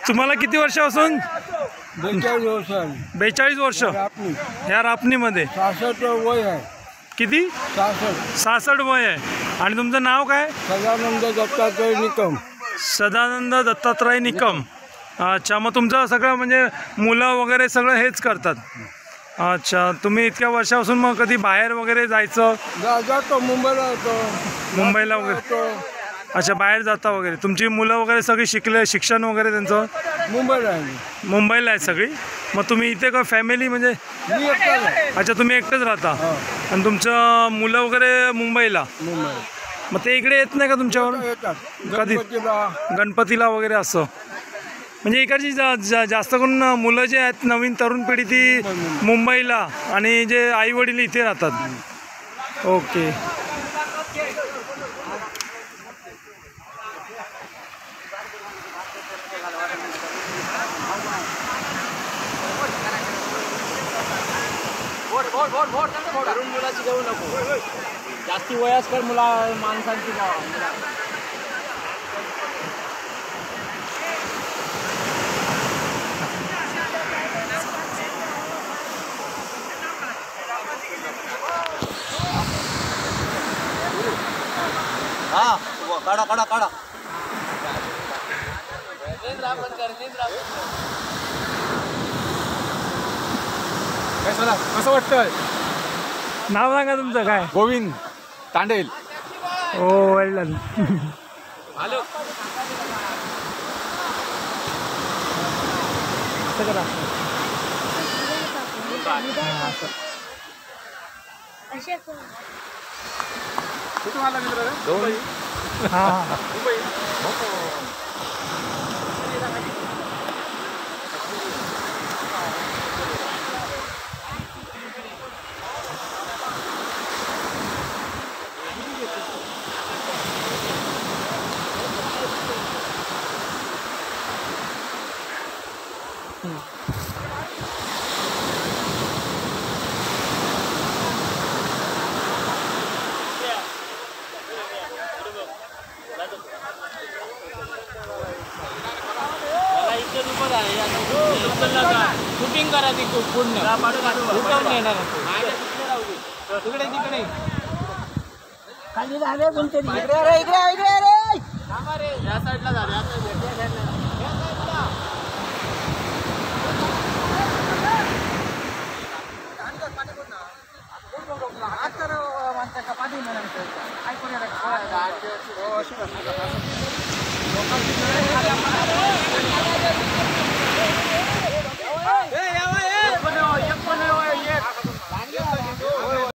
तुम्हाला किती वर्षापासून? 42 वर्ष. 42 वर्ष ह्या रापणीमध्ये. 66 वय आहे. किती? 66 वय आहे. आणि तुमचं नाव काय? सदानंद दत्तात्रय निकम. सदानंद दत्तात्रय निकम. अच्छा, मग तुमचं सगळं म्हणजे मुलं वगैरे सगळं हेच करतात. अच्छा, तुम्ही इतक्या वर्षापासून मग कधी बाहेर वगैरे जायचं? जातो मुंबईला येतो. मुंबईला वगैरे? अच्छा, बाहेर जाता वगैरे. तुमची मुलं वगैरे सगळी शिक्षण वगैरे त्यांचं मुंबईला आहे. मुंबईला आहे सगळी. मग तुम्ही इथे का फॅमिली म्हणजे? मी एकटाच आहे. अच्छा, तुम्ही एकटेच राहता. आणि तुमचं मुलं वगैरे मुंबईला? मुंबई. मग ते इकडे येत नाही का तुमच्यावर कधी? गणपतीला वगैरे असं? म्हणजे इकडची जास्त करून मुलं जे आहेत नवीन तरुण पिढी ती मुंबईला, आणि जे आई वडील इथे राहतात. ओके. तरुण मुलाची घेऊ नको, जास्ती वयस्कर माणसांची काढा काढा काढा. कसं वाटतंय? नाव सांगा तुमचं काय? Govind Tandel. Oh well done. Hello. कुठून आला मित्र? हां. शूटिंग करा ती पूर्ण येणार तिकडे तिकडे खाली झाले कोणतरी. या साईडला झाले. पाणी